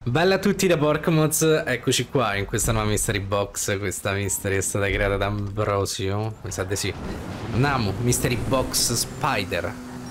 Bella a tutti da Porkmoz, eccoci qua in questa nuova mystery box. Questa mystery è stata creata da Ambrosio, mi sa di sì. Namu, mystery box spider.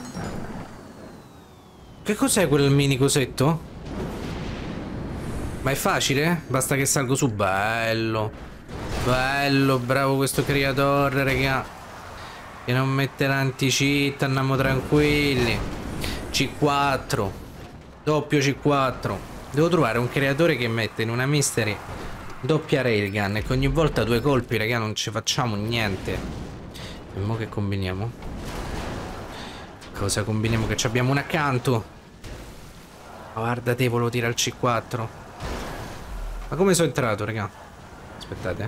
Che cos'è quel mini cosetto? Ma è facile? Basta che salgo su. Bello. Bello, bravo questo creatore, raga. Che non mette l'anti-cheat, andiamo tranquilli. C4. Doppio C4. Devo trovare un creatore che mette in una mystery doppia railgun e che ogni volta due colpi, raga, non ci facciamo niente. E mo che combiniamo? Cosa combiniamo? Che ci abbiamo un accanto. Guarda te, volevo tirare il C4. Ma come sono entrato, raga? Aspettate.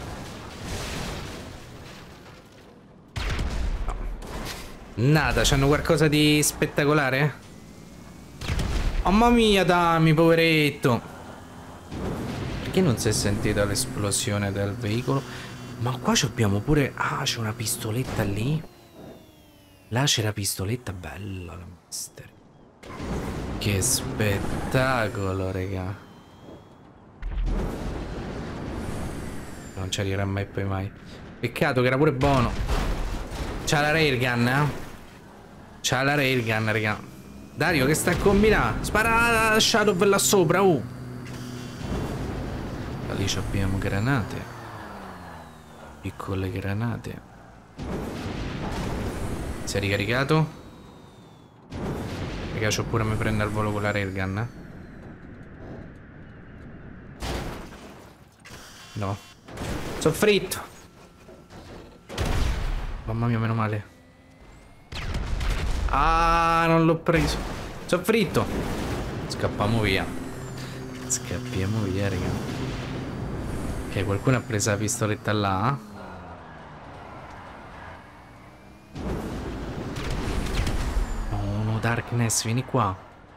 No. Nada, c'hanno qualcosa di spettacolare? Mamma mia, dammi, poveretto. Perché non si è sentita l'esplosione del veicolo? Ma qua abbiamo pure... Ah, c'è una pistoletta lì. Là c'è la pistoletta, bella la mister. Che spettacolo, raga. Non ci arriverà mai e poi mai. Peccato che era pure buono. C'ha la railgun, eh? C'ha la railgun, raga. Dario, che sta a combinare? Spara la Shadow là sopra, oh! Da lì abbiamo granate. Piccole granate. Si è ricaricato? Raga, c'ho pure mi prende al volo con la railgun, eh? No. Soffritto! Mamma mia, meno male. Ah, non l'ho preso. Soffritto. Scappiamo via. Scappiamo via, raga. Ok, qualcuno ha preso la pistoletta là. Oh no, Darkness, vieni qua.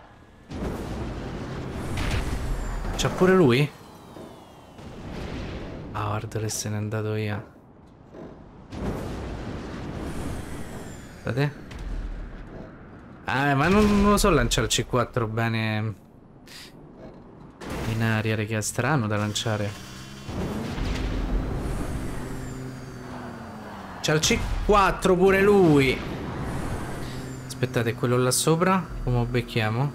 C'ha pure lui? Ah, guarda che se n'è andato via. Guardate. Ah, ma non lo so lanciare il C4 bene in aria, raga, è strano da lanciare. C'ha il C4 pure lui. Aspettate, quello là sopra, come lo becchiamo?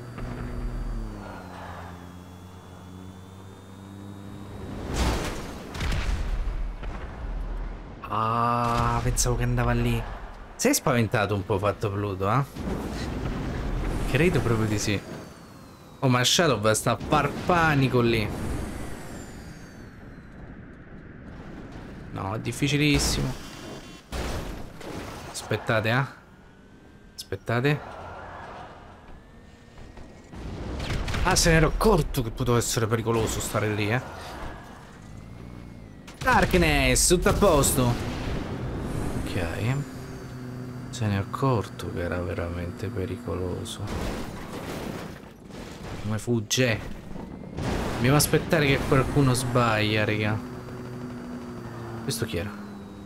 Ah, pensavo che andava lì. Sei spaventato un po', fatto Pluto, eh? Credo proprio di sì. Oh, ma Shadow sta a far panico lì. No, è difficilissimo. Aspettate, eh? Aspettate. Ah, se ne ero accorto che poteva essere pericoloso stare lì, eh? Darkness, tutto a posto. Ok. Se ne è accorto che era veramente pericoloso. Come fugge? Dobbiamo aspettare che qualcuno sbaglia, raga. Questo chi era?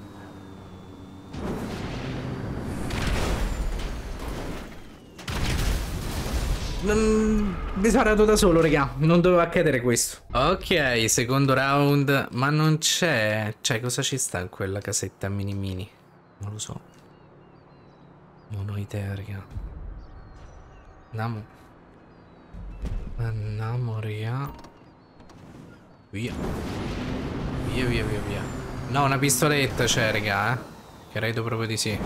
Mi sono arato da solo, raga. Non doveva accadere questo. Ok, secondo round. Ma non c'è. Cioè, cosa ci sta in quella casetta mini mini? Non lo so. Non ho idea, raga. Andiamo. Andiamo, raga. Via. Via, via, via, via. No, una pistoletta c'è, raga, eh. Credo proprio di sì.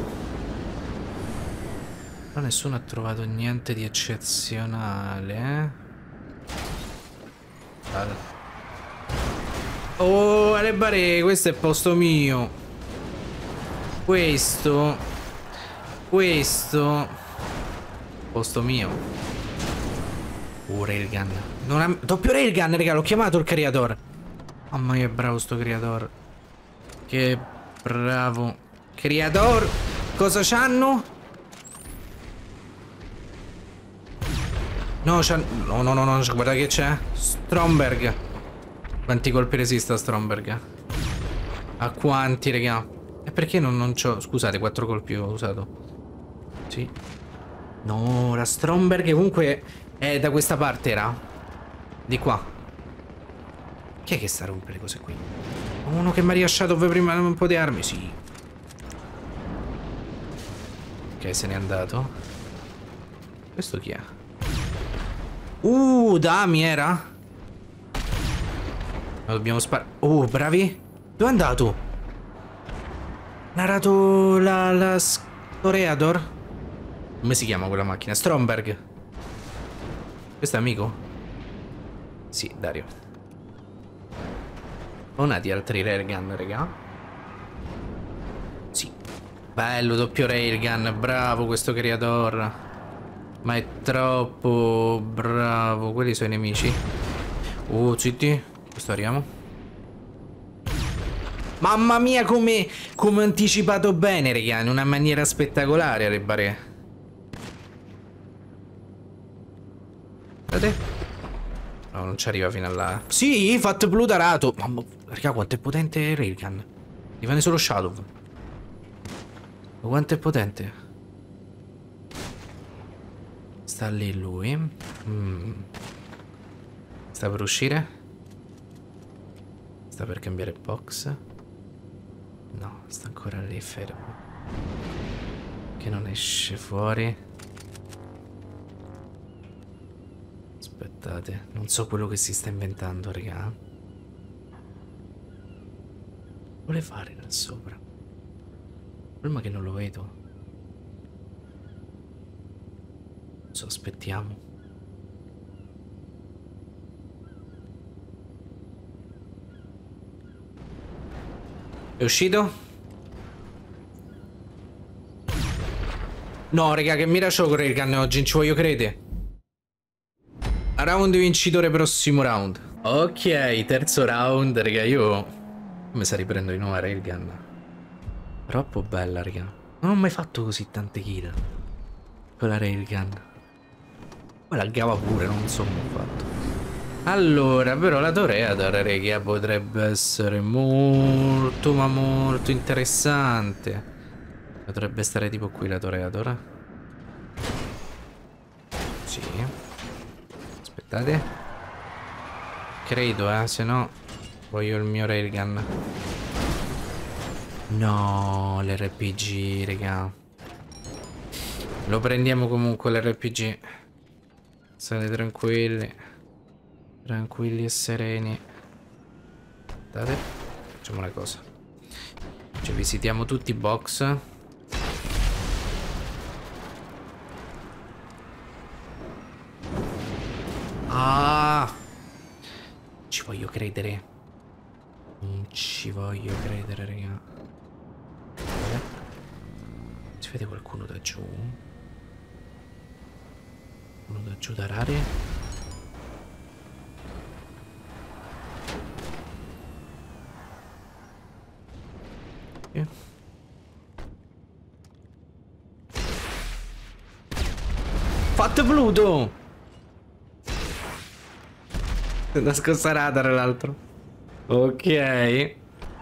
Però nessuno ha trovato niente di eccezionale, eh. Vale. Oh, le bare, questo è posto mio. Questo posto mio. Railgun. Non ha... Doppio railgun, raga, l'ho chiamato il creator. Mamma mia, che bravo sto creator. Che bravo creator. Cosa c'hanno? No, no, no, no, no, guarda che c'è. Stromberg. Quanti colpi resiste a Stromberg? A quanti, raga? E perché non c'ho... Scusate, 4 colpi ho usato. Sì. No, la Stromberg comunque è da questa parte, era. Di qua. Chi è che sta a rompere le cose qui? Uno che mi ha rilasciato prima un po' di armi, sì. Ok, se n'è andato. Questo chi è? Dami era? Ma dobbiamo sparare. Bravi. Dove è andato? Narato la Toreador? Come si chiama quella macchina? Stromberg. Questo è amico? Sì, Dario. Non ha di altri railgun, raga? Sì. Bello, doppio railgun. Bravo questo creator. Ma è troppo bravo. Quelli sono i nemici. Zitti. Questo arriviamo. Mamma mia, come anticipato bene, raga. In una maniera spettacolare, Rebare. Guardate. No, non ci arriva fino a là. Sì, fatto plutarato. Mamma, raga, quanto è potente il railgun. Rimane solo Shadow. Ma quanto è potente. Sta lì lui. Sta per uscire. Sta per cambiare box. No, sta ancora lì fermo. Che non esce fuori. Aspettate, non so quello che si sta inventando, raga. Vuole fare là sopra. Il problema è che non lo vedo. Non so, aspettiamo. È uscito? No, raga, che mira c'ho con il gun oggi, non ci voglio credere. Round vincitore prossimo round. Ok, terzo round, raga, io come sa riprendo di nuovo railgun. Troppo bella, raga. Non ho mai fatto così tante kill con la railgun. Poi la gava pure, non so come ho fatto. Allora, però la Toreador, raga, potrebbe essere molto, ma molto interessante. Potrebbe stare tipo qui la Toreador. Sì. Aspettate. Credo, se no voglio il mio railgun. No, l'RPG, raga. Lo prendiamo comunque l'RPG. State tranquilli. Tranquilli e sereni. Aspettate. Facciamo una cosa. Ci visitiamo tutti i box. Ci voglio credere. Non ci voglio credere, raga. Si vede qualcuno da giù? Uno da giù da rare? Fatto Pluto! Nascosta radar l'altro. Ok.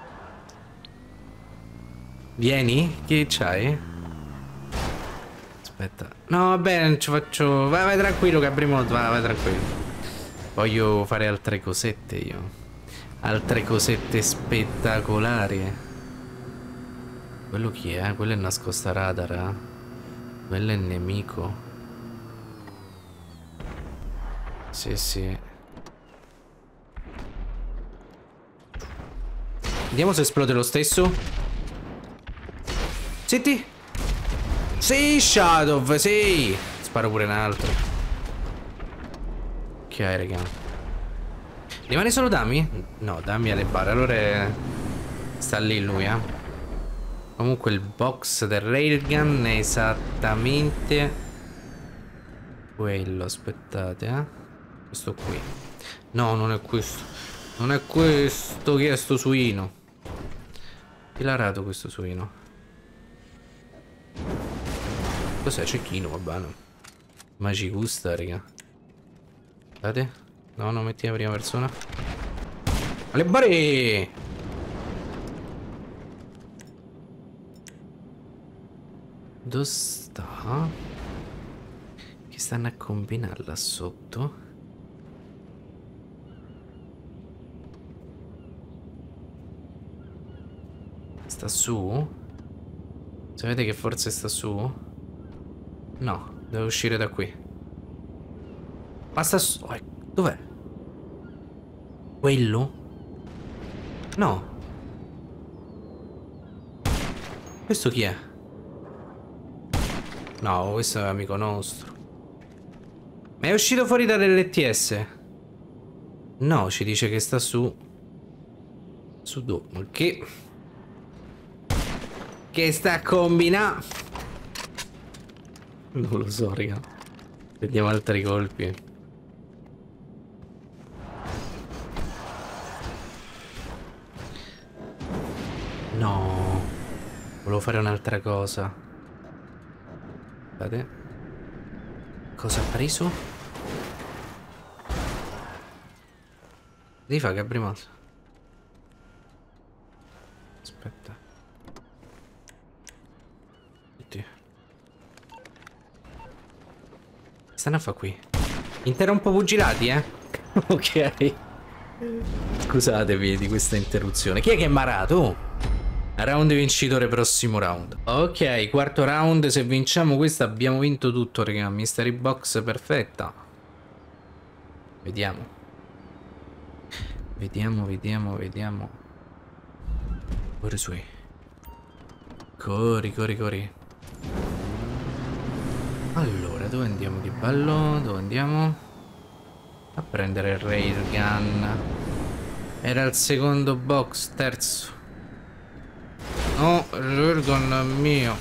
Vieni? Che c'hai? Aspetta. No, vabbè, non ci faccio. Vai tranquillo, Gabrimod. Vai tranquillo. Voglio fare altre cosette io. Altre cosette spettacolari. Quello chi è? Quello è nascosta radar. Quello è il nemico. Sì, sì. Vediamo se esplode lo stesso. Senti. Sì, Shadow, sì. Sparo pure un altro. Ok, raga. Rimane solo Dami? No, Dami alle barre. Allora sta lì lui, Comunque il box del railgun è esattamente quello. Aspettate, Questo qui. No, non è questo. Non è questo. Che è sto suino? Hilarato questo suino. Cos'è? Cecchino, va bene. Ma ci gusta, raga. Guardate. No, metti la prima persona. Alle bare! Dove sta? Che stanno a combinare là sotto? Sta su? Sapete che forse sta su? No, deve uscire da qui. Ma sta su... Dov'è? Quello? No. Questo chi è? No, questo è amico nostro. Ma è uscito fuori dall'LTS? No, ci dice che sta su... Su dove? Che sta a combinare? Non lo so, raga. Vediamo altri colpi. No. Volevo fare un'altra cosa. Guardate. Cosa ha preso? Devi fare Gabrimas. Aspetta. Oddio. Stanno a fa qui. Interrompo pugilati, eh? Ok. Scusatevi di questa interruzione. Chi è che è marato? Round vincitore, prossimo round. Ok, quarto round. Se vinciamo questo abbiamo vinto tutto, raga. Mystery box perfetta. Vediamo. Vediamo. Corri su. Corri. Allora, dove andiamo di ballo? Dove andiamo? A prendere il railgun. Era il secondo box, terzo. No, il railgun è mio.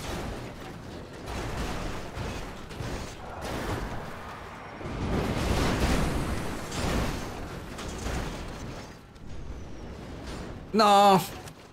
No.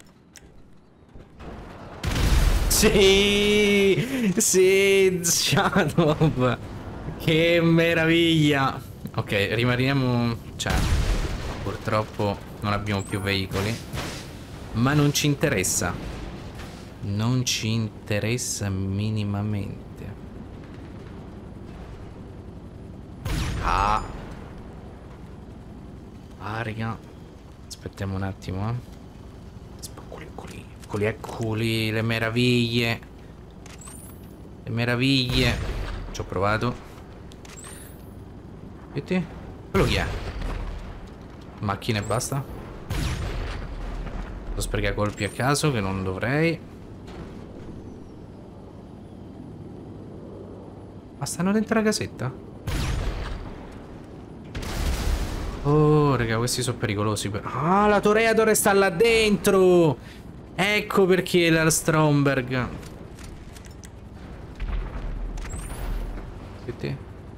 Sì, Shadow. Che meraviglia. Ok, rimaniamo... Cioè, purtroppo non abbiamo più veicoli. Ma non ci interessa. Non ci interessa minimamente. Ah, raga. Aspettiamo un attimo, Eccoli, le meraviglie. Ci ho provato. Vedi? Quello chi è? Macchina e basta. Devo sprecare colpi a caso che non dovrei. Ma stanno dentro la casetta? Oh, raga, questi sono pericolosi. Ah, la Toreador sta là dentro! Ecco perché la Stromberg. Senti?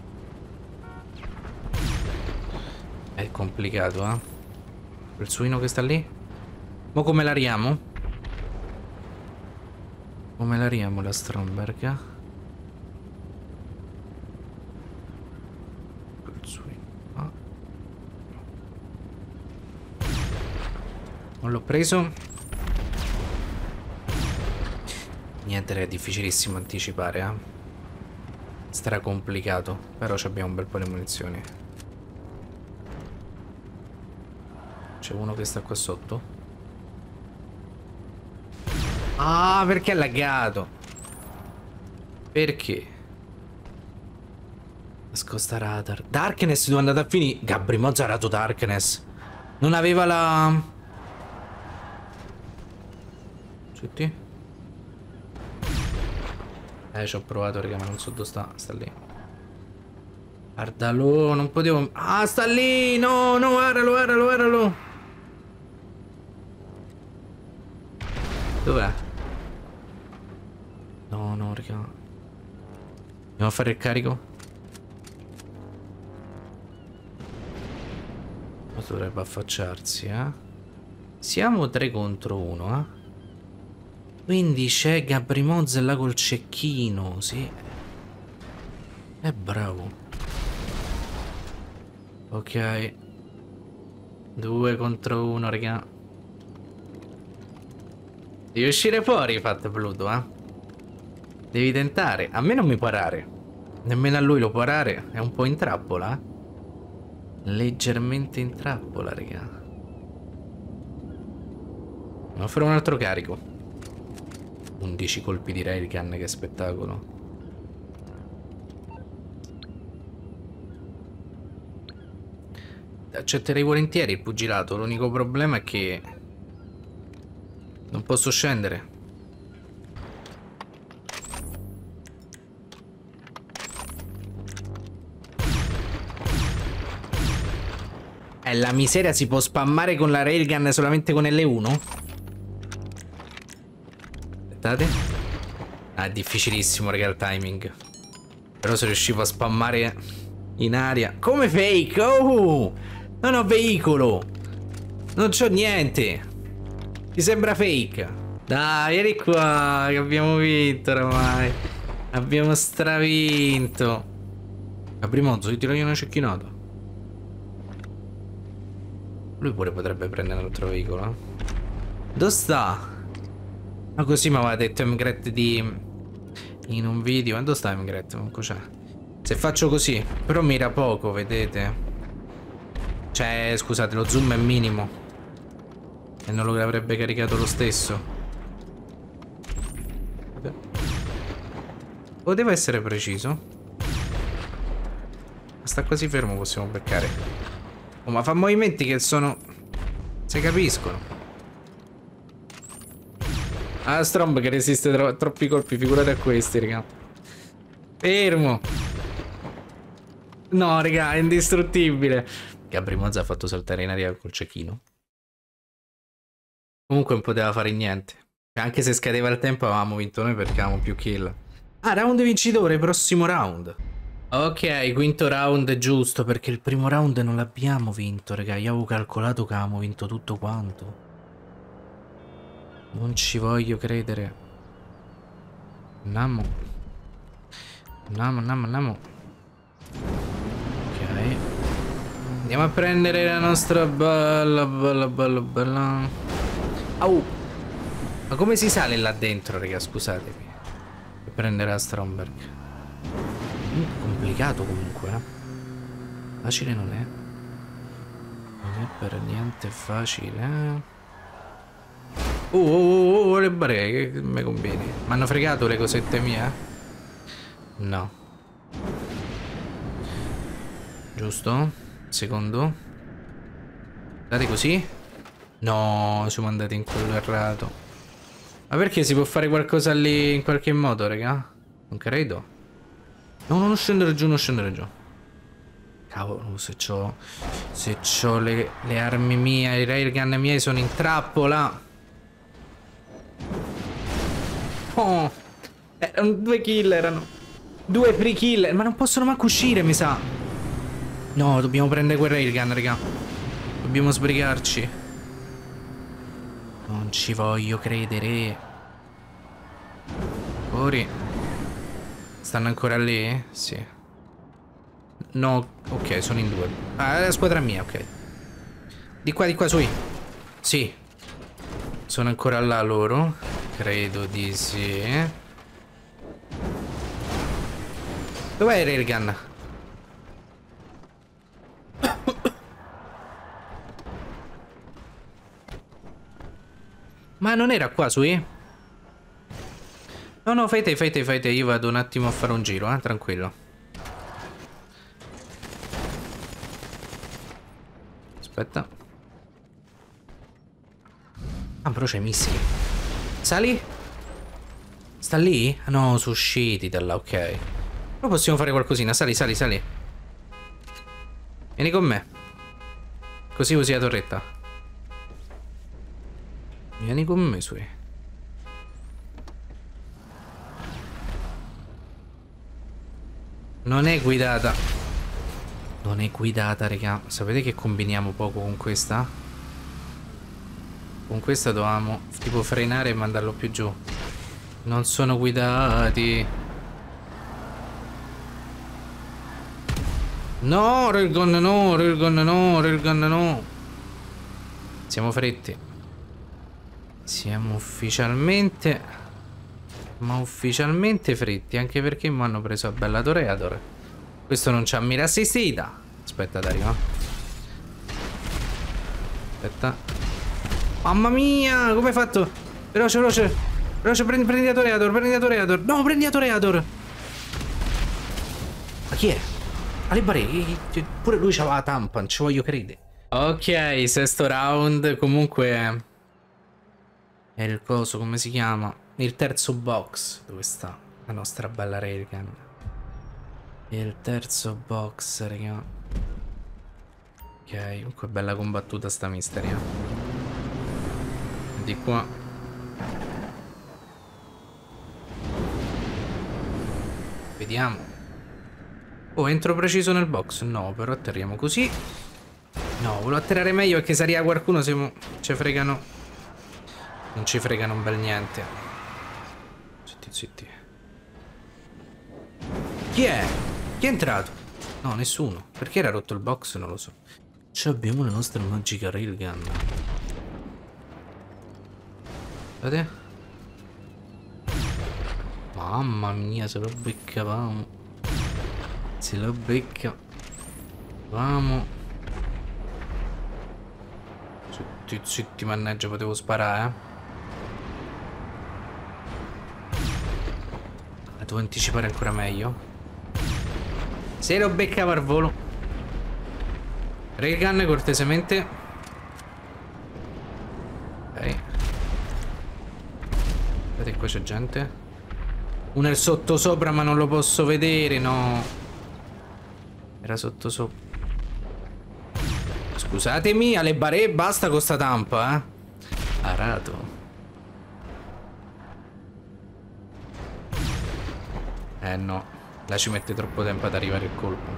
È complicato, eh? Il suino che sta lì? Ma come la riamo? Come la riamo la Stromberg? Il suino. Ah. Non l'ho preso. Niente, è difficilissimo anticipare, eh. Stra complicato. Però abbiamo un bel po' di munizioni. C'è uno che sta qua sotto. Ah, perché è laggato? Perché? Nascosta radar. Darkness dove è andato a finire? Gabri Mozza ha dato Darkness. Non aveva la... Senti? Ci ho provato, raga, ma non so dove sta. Sta lì. Guardalo, non potevo... Ah, sta lì! No, guardalo. Dov'è? No, raga. Andiamo a fare il carico. Ma dovrebbe affacciarsi, eh? Siamo 3 contro 1, eh? Quindi c'è Gabrimozza là col cecchino, sì. È bravo. Ok. 2 contro 1, raga. Devi uscire fuori, Fat Pluto, eh. Devi tentare. A me non mi parare. Nemmeno a lui lo parare. È un po' in trappola, eh. Leggermente in trappola, raga. Devo fare un altro carico. 11 colpi di railgun, che spettacolo. Accetterei volentieri il pugilato, l'unico problema è che non posso scendere. La miseria, si può spammare con la railgun solamente con L1? Aspettate. Ah, è difficilissimo, raga, il timing. Però se riuscivo a spammare in aria. Come fake? Oh! Non ho veicolo. Non c'ho niente. Ti sembra fake? Dai, vieni qua, che abbiamo vinto oramai. Abbiamo stravinto. Caprimozzo, ti tiragli una cecchinata. Lui pure potrebbe prendere un altro veicolo, eh? Dove sta? Ma così mi aveva detto Emgret in un video. Ma dove sta Emgret? Manco c'è. Se faccio così, però mira poco, vedete? Cioè, scusate, lo zoom è minimo. E non lo avrebbe caricato lo stesso. Vabbè. Poteva essere preciso. Ma sta quasi fermo, possiamo beccare. Oh, ma fa movimenti che sono... si capiscono. Ah, Stromb che resiste troppi colpi, figurate a questi, raga. Fermo. No, raga, è indistruttibile. Gabrimozza ha fatto saltare in aria col cecchino. Comunque non poteva fare niente. Anche se scadeva il tempo avevamo vinto noi perché avevamo più kill. Ah, round vincitore, prossimo round. Ok, quinto round giusto, perché il primo round non l'abbiamo vinto, raga. Io avevo calcolato che avevamo vinto tutto quanto. Non ci voglio credere. Andiamo. Andiamo. Ok. Andiamo a prendere la nostra bella. Au! Ma come si sale là dentro, raga? Scusatemi. Per prendere la Stromberg. Complicato comunque, eh? Facile non è. Non è per niente facile. Le barriere, che mi conviene. Mi hanno fregato le cosette mie? No. Giusto? Secondo. Date così? No, siamo andati in quello errato. Ma perché si può fare qualcosa lì in qualche modo, raga? Non credo. No, non scendere giù, non scendere giù. Cavolo, se c'ho le armi mie, i railgun miei sono in trappola. Oh, erano 2 kill, erano 2 free kill. Ma non possono manco uscire, mi sa. No, dobbiamo prendere quel railgun, raga. Dobbiamo sbrigarci. Non ci voglio credere. Ori. Stanno ancora lì? Sì. No, ok, sono in 2. Ah, è la squadra mia, ok. Di qua, sui. Sì. Sono ancora là loro. Credo di sì. Dov'è il railgun? Ma non era qua, sui? No, fai te. Io vado un attimo a fare un giro, tranquillo. Aspetta. Ah, però c'è i missili. Sali? Sta lì? Ah, no, sono usciti da là, ok. Però possiamo fare qualcosina. Sali. Vieni con me. Così usi la torretta. Vieni con me, sui. Non è guidata. Non è guidata, raga. Sapete che combiniamo poco con questa? Con questa dovevamo tipo frenare e mandarlo più giù. Non sono guidati. No, railgun no. Siamo fretti. Siamo ufficialmente... Ma ufficialmente fritti, anche perché mi hanno preso a bella Toreador. Questo non c'ha mira assistita. Aspetta, arriva. Aspetta. Mamma mia, come hai fatto? Veloce. Veloce, prendi la Toreador, prendi la Toreador. No, prendi la Toreador. Ma chi è? Ale Barè, pure lui c'aveva la tampa, non ci voglio credere. Ok, sesto round. Comunque è il coso, come si chiama? Il terzo box. Dove sta la nostra bella railgun? Il terzo box, raga. Ok, comunque bella combattuta sta misteria. Di qua. Vediamo. Oh, entro preciso nel box. No, però atterriamo così. No, volevo atterrare meglio perché se arriva qualcuno ci fregano. Non ci fregano un bel niente. Zitti, zitti. Chi è? Chi è entrato? No, nessuno. Perché era rotto il box? Non lo so. Ci abbiamo la nostra magica railgun. Vedete? Mamma mia, se lo beccavamo. Se lo becca. Vamo. Zitti, zitti, mannaggia, potevo sparare, devo anticipare ancora meglio. Se lo beccavo al volo. Railgun, cortesemente. Ok. Guardate, qua c'è gente. Uno è sotto sopra, ma non lo posso vedere, no. Era sotto sopra. Scusatemi, Ale Barè, basta con sta tampa, Arato. No, là ci mette troppo tempo ad arrivare il colpo.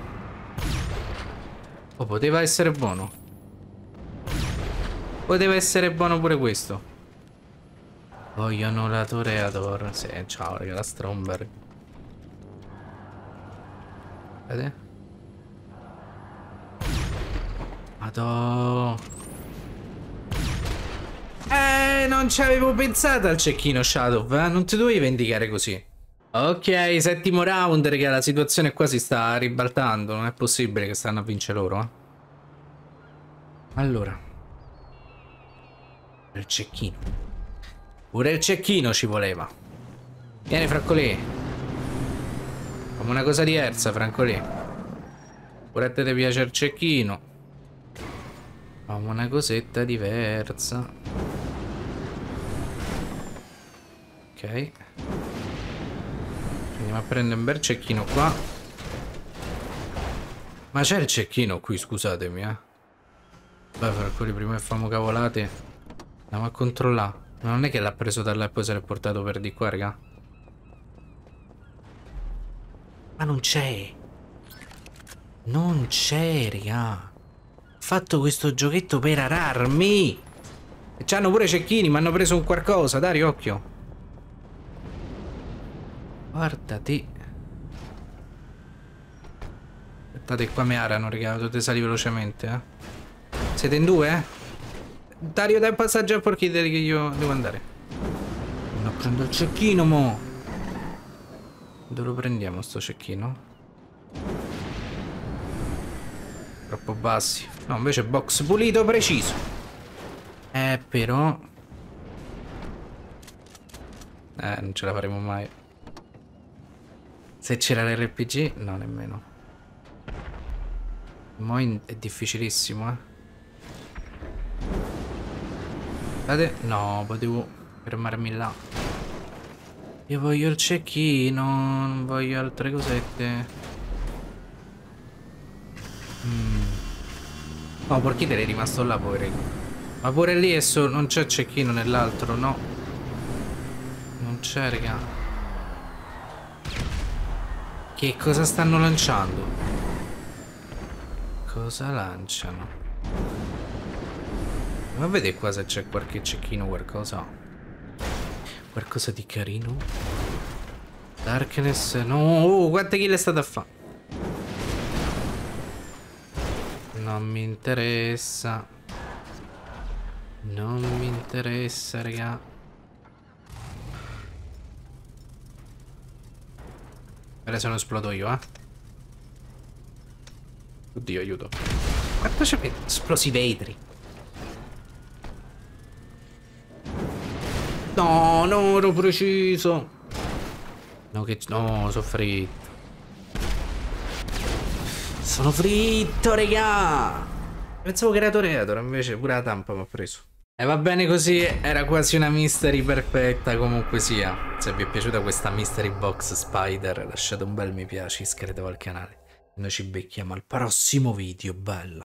Oh, poteva essere buono. Poteva essere buono pure questo. Vogliono la Toreador. Sì, ciao, raga, la Stromberg. Vedete? Madò. Non ci avevo pensato al cecchino Shadow, non ti dovevi vendicare così. Ok, settimo round, raga, la situazione qua si sta ribaltando, non è possibile che stanno a vincere loro, Allora. Il cecchino. Pure il cecchino ci voleva. Vieni, Francolì. Come una cosa diversa, Francolì. Pure a te ti piace il cecchino. Facciamo una cosetta diversa. Ok. Andiamo a prendere un bel cecchino qua. Ma c'è il cecchino qui, scusatemi, Beh, per quelli prima che famo cavolate. Andiamo a controllare. Ma non è che l'ha preso da là e poi se l'è portato per di qua, raga. Ma non c'è. Non c'è, raga. Ho fatto questo giochetto per ararmi. E c'hanno pure cecchini, mi hanno preso un qualcosa, dai, occhio. Guardati. Aspettate, qua mi arano, raga, dovete salire velocemente, Siete in due, Dario, dai passaggio a porchidere che io devo andare. Non prendo il cecchino, mo. Dove lo prendiamo sto cecchino? Troppo bassi. No, invece box pulito, preciso. Però non ce la faremo mai. Se c'era l'RPG, no, nemmeno. Mo è difficilissimo, Guardate, no, potevo fermarmi là. Io voglio il cecchino, non voglio altre cosette. No, perché te l'hai rimasto là, poverino? Ma pure lì non c'è cecchino nell'altro, no? Non c'è, raga. Che cosa stanno lanciando? Cosa lanciano? Ma vede qua se c'è qualche cecchino, qualcosa. Qualcosa di carino. Darkness. No, quante kill è stata a fare? Non mi interessa. Non mi interessa, raga. Ora se non esplodo io, Oddio, aiuto. Quanto c'è? Esplosi vetri. No, no, ero preciso. No, che... No, sono fritto. Sono fritto, regà. Pensavo che era Toreador, invece pure la tampa mi ha preso. E va bene così, era quasi una mystery perfetta comunque sia. Se vi è piaciuta questa mystery box spider, lasciate un bel mi piace, iscrivetevi al canale. Noi ci becchiamo al prossimo video, bello.